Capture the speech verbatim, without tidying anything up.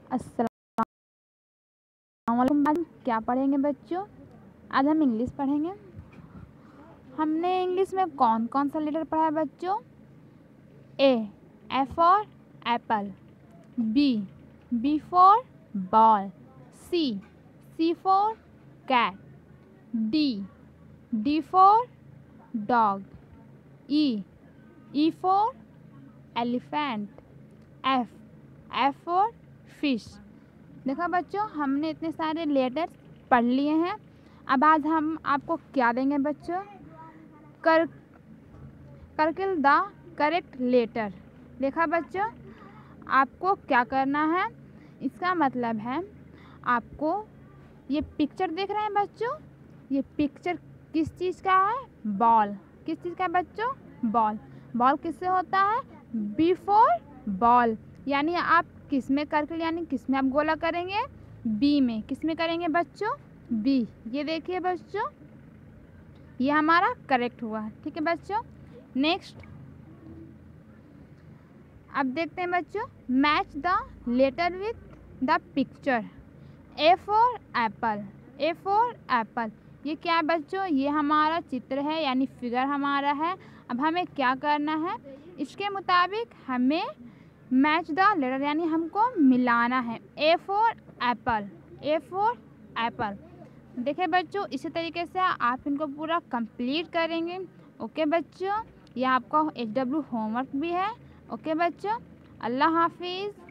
अस्सलाम वालेकुम। आज क्या पढ़ेंगे बच्चों? आज हम इंग्लिश पढ़ेंगे। हमने इंग्लिश में कौन कौन सा लेटर पढ़ा है बच्चों? A, A for apple. B, B for ball. C, C for cat. D, D for dog. E, E for elephant. F, F for fish. देखो बच्चों, हमने इतने सारे लेटर्स पढ़ लिए हैं। अब आज हम आपको क्या देंगे बच्चों? कर करकिल द करेक्ट लेटर। देखा बच्चों, आपको क्या करना है? इसका मतलब है आपको ये पिक्चर देख रहे हैं बच्चों, ये पिक्चर किस चीज़ का है? बॉल। किस चीज़ का है बच्चों? बॉल। बॉल किससे होता है? B for ball. यानी आप किस में करके यानी किस में आप गोला करेंगे? बी में। किस में करेंगे बच्चों? बी। ये देखिए बच्चों, ये हमारा करेक्ट हुआ। ठीक है बच्चों, नेक्स्ट अब देखते हैं बच्चों, match the letter with the picture. A for apple. A for apple, ये क्या है बच्चों? ये हमारा चित्र है यानी फिगर हमारा है। अब हमें क्या करना है? इसके मुताबिक हमें मैच द लेटर यानी हमको मिलाना है। A for apple. A for apple. देखिए बच्चों, इसी तरीके से आप इनको पूरा कंप्लीट करेंगे। ओके बच्चों, ये आपका एच डब्ल्यू होमवर्क भी है। ओके बच्चों, अल्लाह हाफिज़।